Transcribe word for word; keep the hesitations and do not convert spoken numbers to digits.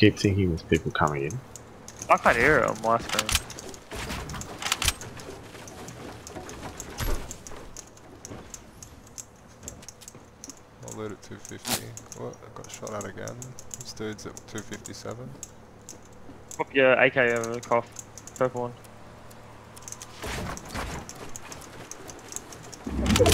keep thinking there's people coming in. I can't hear it on my screen. I'll loot at two fifty. What? I got shot at again. This dude's at two fifty-seven. Pop your A K over the cough. Purple one.